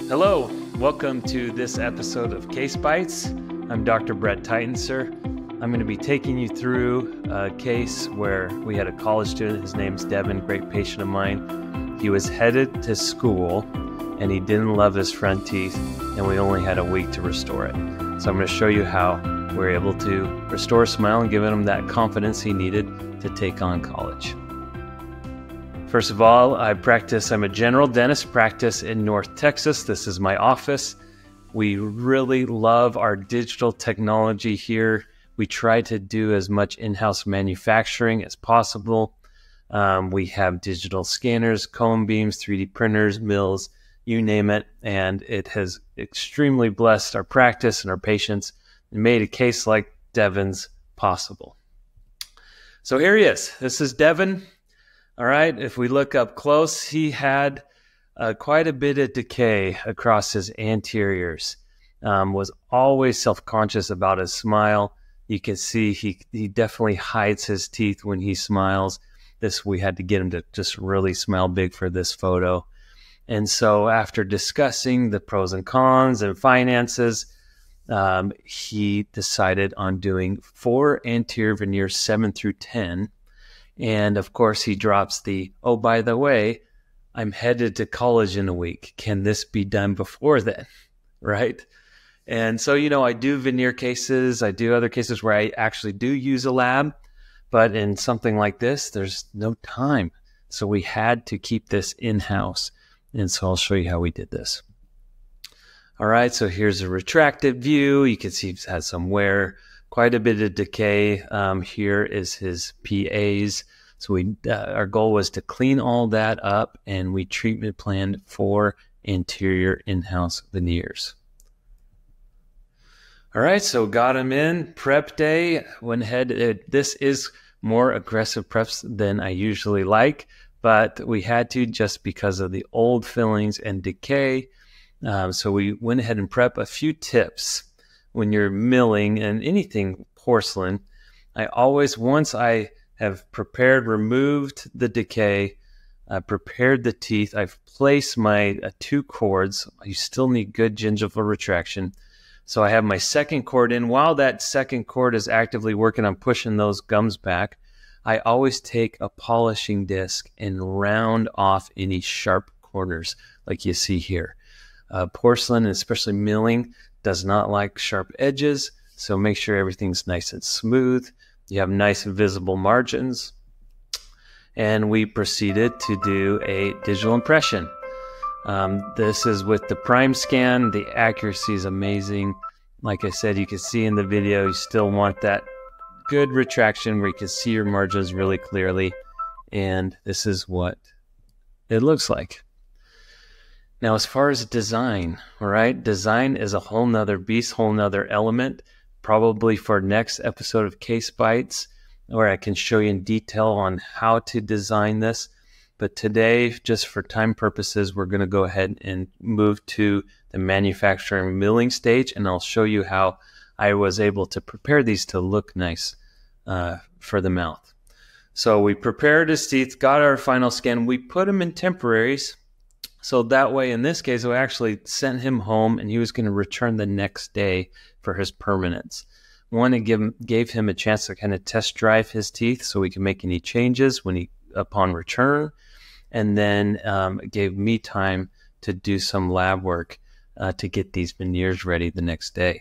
Hello, welcome to this episode of Case Bites. I'm Dr. Brett Titensor. I'm going to be taking you through a case where we had a college student. His name's Devin, great patient of mine. He was headed to school and he didn't love his front teeth, and we only had a week to restore it. So I'm going to show you how we're able to restore a smile and give him that confidence he needed to take on college. First of all, I'm a general dentist, practice in North Texas. This is my office. We really love our digital technology here. We try to do as much in-house manufacturing as possible. We have digital scanners, cone beams, 3D printers, mills, you name it. And it has extremely blessed our practice and our patients and made a case like Devin's possible. So here he is. This is Devin. All right, if we look up close, he had quite a bit of decay across his anteriors, was always self-conscious about his smile. You can see he definitely hides his teeth when he smiles. We had to get him to just really smile big for this photo. And so after discussing the pros and cons and finances, he decided on doing 4 anterior veneers, 7 through 10. And of course, he drops oh, by the way, I'm headed to college in a week. Can this be done before then? Right? And so, I do veneer cases. I do other cases where I actually do use a lab. But in something like this, there's no time. So we had to keep this in-house. And so I'll show you how we did this. All right, so here's a retracted view. You can see he's had some wear. Quite a bit of decay. Here is his PAs. So our goal was to clean all that up, and we treatment planned 4 anterior in-house veneers. All right, so got him in. Prep day. Went ahead. This is more aggressive preps than I usually like, but we had to just because of the old fillings and decay. So we went ahead and prep a few tips. When you're milling and anything porcelain, once I have removed the decay, prepared the teeth, I've placed my 2 cords. You still need good gingival retraction. So I have my second cord in. While that second cord is actively working on pushing those gums back, I always take a polishing disc and round off any sharp corners like you see here. Porcelain, especially milling, does not like sharp edges, so make sure everything's nice and smooth. You have nice visible margins. And we proceeded to do a digital impression. This is with the prime scan. The accuracy is amazing. Like I said, you can see in the video, you still want that good retraction where you can see your margins really clearly. And this is what it looks like. Now, as far as design, all right, design is a whole nother beast, whole nother element, probably for next episode of Case Bites, where I can show you in detail on how to design this. But today, just for time purposes, we're going to go ahead and move to the manufacturing milling stage, and I'll show you how I was able to prepare these to look nice for the mouth. So we prepared his teeth, got our final scan, we put them in temporaries. So that way, in this case, we actually sent him home, and he was going to return the next day for his permanents. One, it gave him a chance to kind of test drive his teeth so we can make any changes upon return. And then it gave me time to do some lab work to get these veneers ready the next day.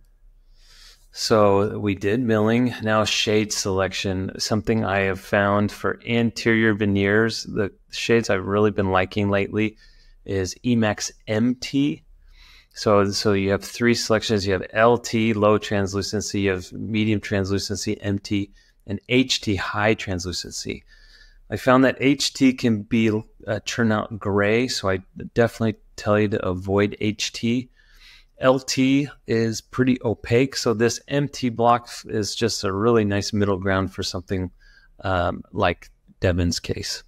So we did milling. Now shade selection, something I have found for anterior veneers. The shades I've really been liking lately is Emax MT. So you have 3 selections. You have LT, low translucency, you have medium translucency, MT, and HT, high translucency. I found that HT can turn out gray, so I definitely tell you to avoid HT. LT is pretty opaque, so this MT block is just a really nice middle ground for something like Devin's case.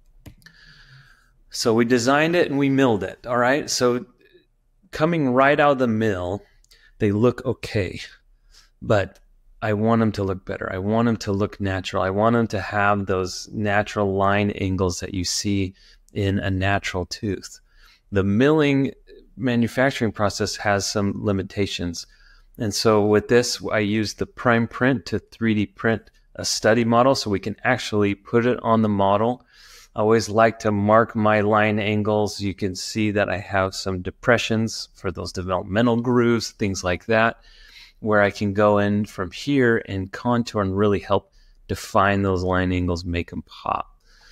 So we designed it and we milled it, all right? So coming right out of the mill, they look okay, but I want them to look better. I want them to look natural. I want them to have those natural line angles that you see in a natural tooth. The milling manufacturing process has some limitations. And so with this, I use the prime print to 3D print a study model so we can actually put it on the model. I always like to mark my line angles. You can see that I have some depressions for those developmental grooves, things like that, where I can go in from here and contour and really help define those line angles, make them pop.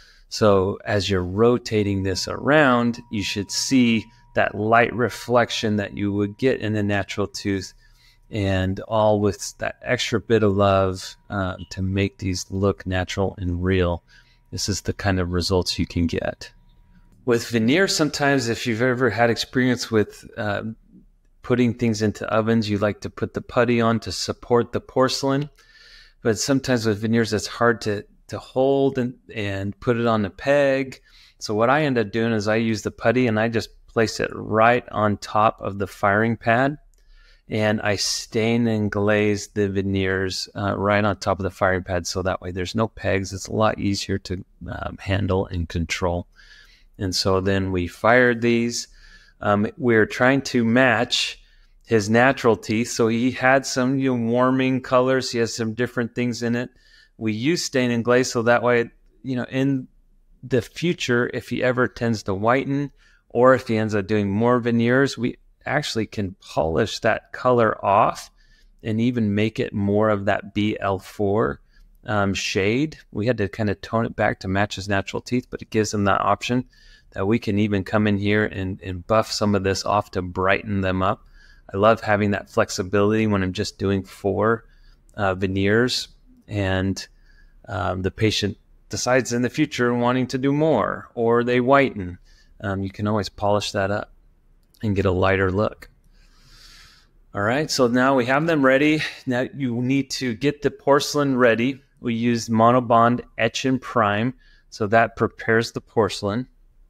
So as you're rotating this around, you should see that light reflection that you would get in a natural tooth, and all with that extra bit of love to make these look natural and real. This is the kind of results you can get. With veneer, sometimes if you've ever had experience with putting things into ovens, you like to put the putty on to support the porcelain. But sometimes with veneers, it's hard to hold and put it on a peg. So what I end up doing is I use the putty and I just place it right on top of the firing pad. And I stain and glaze the veneers right on top of the firing pad, so that way there's no pegs. It's a lot easier to handle and control. And so then we fired these. We're trying to match his natural teeth. So he had some warming colors. He has some different things in it. We use stain and glaze so that way, in the future, if he ever tends to whiten or if he ends up doing more veneers, we actually can polish that color off and even make it more of that BL4 shade. We had to kind of tone it back to match his natural teeth, but it gives him that option that we can even come in here and buff some of this off to brighten them up. I love having that flexibility when I'm just doing 4 veneers and the patient decides in the future wanting to do more or they whiten. You can always polish that up and get a lighter look. All right, so now we have them ready. Now you need to get the porcelain ready. We use monobond etch and prime, so that prepares the porcelain.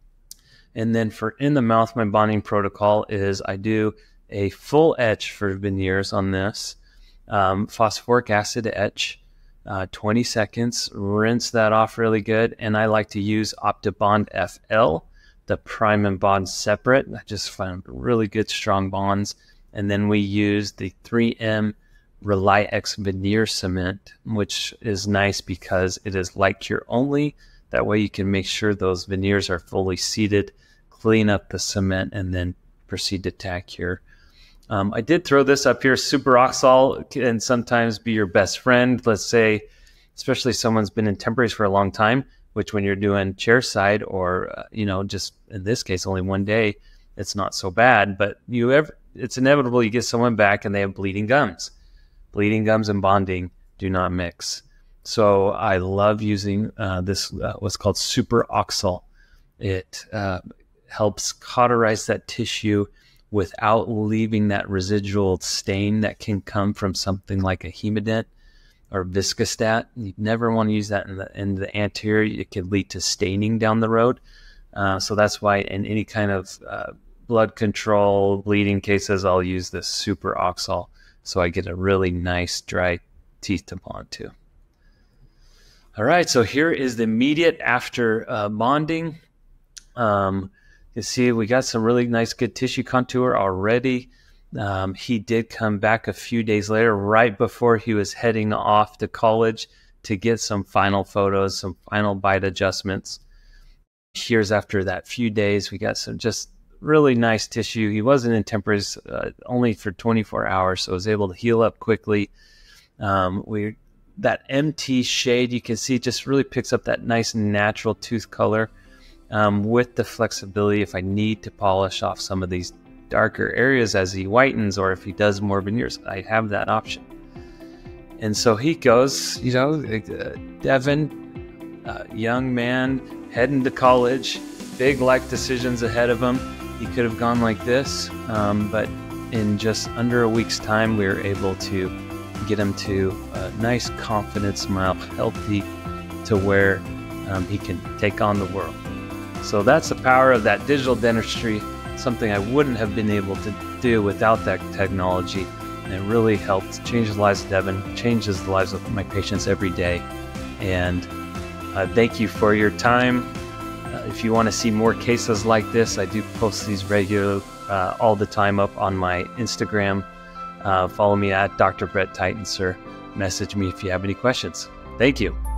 And then for in the mouth, my bonding protocol is I do a full etch for veneers on this, phosphoric acid etch, 20 seconds, rinse that off really good. And I like to use Optibond FL, the prime and bond separate. I just found really good strong bonds. And then we use the 3M Rely-X veneer cement, which is nice because it is light cure only. That way you can make sure those veneers are fully seated, clean up the cement, and then proceed to tack cure. I did throw this up here. Superoxal can sometimes be your best friend. Let's say, especially someone's been in temporaries for a long time, which when you're doing chair side or, just in this case, only one day, it's not so bad. But it's inevitable you get someone back and they have bleeding gums. Bleeding gums and bonding do not mix. So I love using this, what's called Superoxal. It helps cauterize that tissue without leaving that residual stain that can come from something like a Hemodent or Viscostat. You never want to use that in the anterior. It could lead to staining down the road. So that's why in any kind of blood control, bleeding cases, I'll use this Superoxal so I get a really nice dry teeth to bond to. All right, so here is the immediate after bonding. You see we got some really nice good tissue contour already. He did come back a few days later, right before he was heading off to college to get some final photos, some final bite adjustments. Here's after that few days, we got some just really nice tissue. He wasn't in temporaries only for 24 hours, so was able to heal up quickly. That MT shade, you can see, just really picks up that nice natural tooth color with the flexibility if I need to polish off some of these darker areas as he whitens or if he does more veneers. I have that option. And so he goes, Devin, young man, heading to college, big life decisions ahead of him. He could have gone like this, but in just under a week's time, we were able to get him to a nice, confident smile, healthy, to where he can take on the world. So that's the power of that digital dentistry, something I wouldn't have been able to do without that technology. And it really helped change the lives of Devin, changes the lives of my patients every day. And thank you for your time. If you want to see more cases like this, I do post these regularly all the time up on my Instagram. Follow me at Dr. Brett Titensor. Message me if you have any questions. Thank you.